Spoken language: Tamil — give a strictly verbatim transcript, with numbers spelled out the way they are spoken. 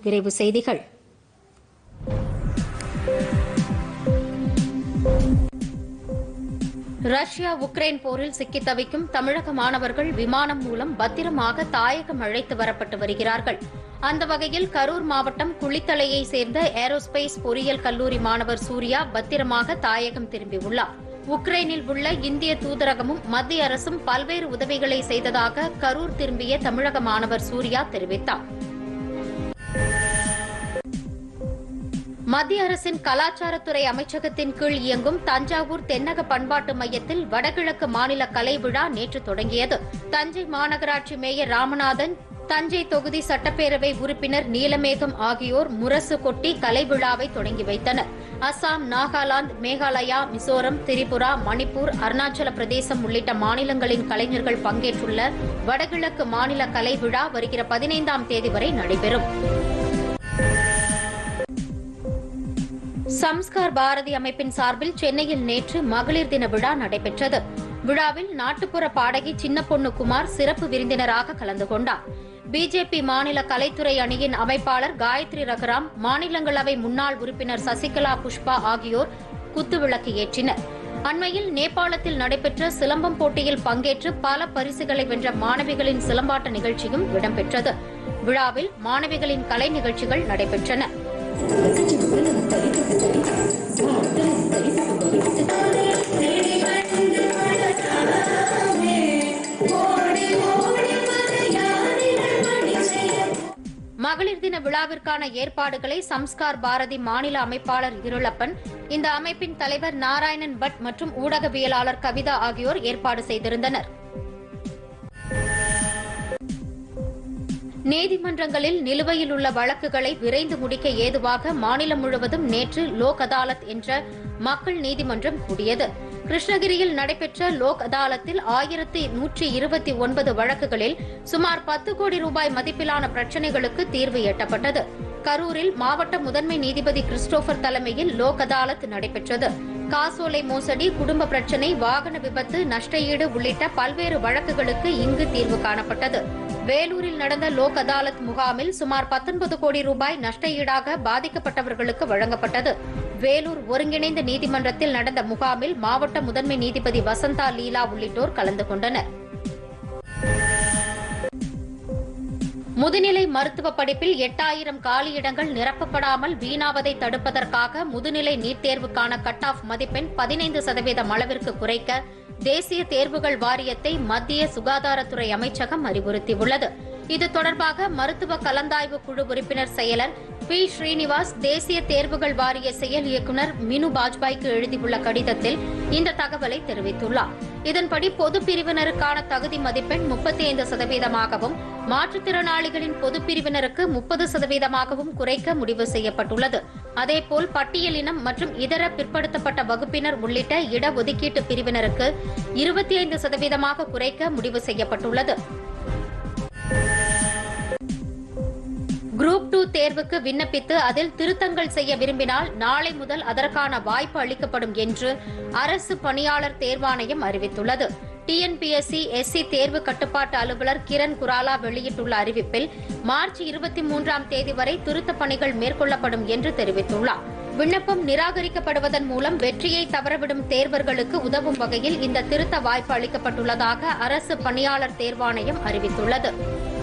விரைவு செய்திகள். ரஷ்யா உக்ரைன் போரில் சிக்கித் தவிக்கும் தமிழக மாணவர்கள் விமானம் மூலம் பத்திரமாக தாயகம் அழைத்து வரப்பட்டு வருகிறார்கள். அந்த வகையில் கரூர் மாவட்டம் குளித்தலையை சேர்ந்த ஏரோஸ்பேஸ் பொறியியல் கல்லூரி மாணவர் சூர்யா பத்திரமாக தாயகம் திரும்பியுள்ளார். உக்ரைனில் உள்ள இந்திய தூதரகமும் மத்திய அரசும் பல்வேறு உதவிகளை செய்ததாக கரூர் திரும்பிய தமிழக மாணவர் சூர்யா தெரிவித்தார். மத்திய அரசின் கலாச்சாரத்துறை அமைச்சகத்தின் கீழ் இயங்கும் தஞ்சாவூர் தென்னக பண்பாட்டு மையத்தில் வடகிழக்கு மாநில கலை விழா நேற்று தொடங்கியது. தஞ்சை மாநகராட்சி மேயர் ராமநாதன், தஞ்சை தொகுதி சட்டப்பேரவை உறுப்பினர் நீலமேகம் ஆகியோர் முரசு கொட்டி கலை விழாவை தொடங்கி வைத்தனர். அசாம், நாகாலாந்து, மேகாலயா, மிசோரம், திரிபுரா, மணிப்பூர், அருணாச்சல பிரதேசம் உள்ளிட்ட மாநிலங்களின் கலைஞர்கள் பங்கேற்றுள்ள வடகிழக்கு மாநில கலை விழா வருகிற பதினைந்தாம் தேதி வரை நடைபெறும். சம்ஸ்கார் பாரதி அமைப்பின் சார்பில் சென்னையில் நேற்று மகளிர் தின விழா நடைபெற்றது. விழாவில் நாட்டுப்புற பாடகி சின்னப்பொண்ணு குமார் சிறப்பு விருந்தினராக கலந்து கொண்டார். பிஜேபி மாநில கலைத்துறை அணியின் அமைப்பாளர் காயத்ரி ரகுராம், மாநிலங்களவை முன்னாள் உறுப்பினர் சசிகலா புஷ்பா ஆகியோர் குத்துவிளக்கு ஏற்றினர். அண்மையில் நேபாளத்தில் நடைபெற்ற சிலம்பம் போட்டியில் பங்கேற்று பல பரிசுகளை வென்ற மாணவிகளின் சிலம்பாட்ட நிகழ்ச்சியும் இடம்பெற்றது. விழாவில் மாணவிகளின் கலை நிகழ்ச்சிகள் நடைபெற்றன. மகளிர் தின விழாவிற்கான ஏற்பாடுகளை சம்ஸ்கார் பாரதி மாநில அமைப்பாளர் இருளப்பன், இந்த அமைப்பின் தலைவர் நாராயணன் பட் மற்றும் ஊடகவியலாளர் கவிதா ஆகியோர் ஏற்பாடு செய்திருந்தனர். நீதிமன்றங்களில் நிலுவையில் உள்ள வழக்குகளை விரைந்து முடிக்க ஏதுவாக மாநிலம் முழுவதும் நேற்று லோக் அதாலத் என்ற மக்கள் நீதிமன்றம் கூடியது. கிருஷ்ணகிரியில் நடைபெற்ற லோக் அதாலத்தில் ஆயிரத்தி நூற்றி இருபத்தி ஒன்பது வழக்குகளில் சுமார் பத்து கோடி ரூபாய் மதிப்பிலான பிரச்சினைகளுக்கு தீர்வு எட்டப்பட்டது. கரூரில் மாவட்ட முதன்மை நீதிபதி கிறிஸ்டோபர் தலைமையில் லோக் அதாலத் நடைபெற்றது. காசோலை மோசடி, குடும்ப பிரச்சினை, வாகன விபத்து, நஷ்டஈடு உள்ளிட்ட பல்வேறு வழக்குகளுக்கு இங்கு தீர்வு காணப்பட்டது. வேலூரில் நடந்த லோக் அதாலத் முகாமில் சுமார் பத்தொன்பது கோடி ரூபாய் நஷ்டஈடாக பாதிக்கப்பட்டவர்களுக்கு வழங்கப்பட்டது. வேலூர் ஒருங்கிணைந்த நீதிமன்றத்தில் நடந்த முகாமில் மாவட்ட முதன்மை நீதிபதி வசந்தா லீலா உள்ளிட்டோர் கலந்து கொண்டனர். முதுநிலை மருத்துவ படிப்பில் எட்டாயிரம் காலியிடங்கள் நிரப்பப்படாமல் வீணாவதை தடுப்பதற்காக முதுநிலை நீட் தேர்வுக்கான கட் ஆஃப் மதிப்பெண் பதினைந்து சதவீதம் அளவிற்கு குறைக்க தேசிய தேர்வுகள் வாரியத்தை மத்திய சுகாதாரத்துறை அமைச்சகம் அறிவுறுத்தியுள்ளது. இது தொடர்பாக மருத்துவ கலந்தாய்வு குழு உறுப்பினர் செயலர் பி ஸ்ரீனிவாஸ் தேசிய தேர்வுகள் வாரிய செயல் இயக்குநர் மினு பாஜ்பாய்க்கு எழுதியுள்ள கடிதத்தில் இந்த தகவலை தெரிவித்துள்ளார். இதன்படி பொது பிரிவினருக்கான தகுதி மதிப்பெண் முப்பத்தி ஐந்து சதவீதமாகவும் மாற்றுத்திறனாளிகளின் பொது பிரிவினருக்கு முப்பது சதவீதமாகவும் குறைக்க முடிவு செய்யப்பட்டுள்ளது. அதேபோல் பட்டியலினம் மற்றும் இதர பிற்படுத்தப்பட்ட வகுப்பினர் உள்ளிட்ட இடஒதுக்கீட்டு பிரிவினருக்கு இருபத்தி ஐந்து சதவீதமாக குறைக்க முடிவு செய்யப்பட்டுள்ளது. குரூப் டூ தேர்வுக்கு விண்ணப்பித்து அதில் திருத்தங்கள் செய்ய விரும்பினால் நாளை முதல் அதற்கான வாய்ப்பு அளிக்கப்படும் என்று அரசு பணியாளர் தேர்வாணையம் அறிவித்துள்ளது. டிஎன்பிஎஸ்சி எஸ்சி தேர்வு கட்டுப்பாட்டு அலுவலர் கிரண் குராலா வெளியிட்டுள்ள அறிவிப்பில் மார்ச் இருபத்தி மூன்றாம் தேதி வரை திருத்தப் பணிகள் மேற்கொள்ளப்படும் என்று தெரிவித்துள்ளார். விண்ணப்பம் நிராகரிக்கப்படுவதன் மூலம் வெற்றியை தவறவிடும் தேர்வர்களுக்கு உதவும் வகையில் இந்த திருத்த வாய்ப்பு அளிக்கப்பட்டுள்ளதாக அரசு பணியாளர் தேர்வாணையம் அறிவித்துள்ளது.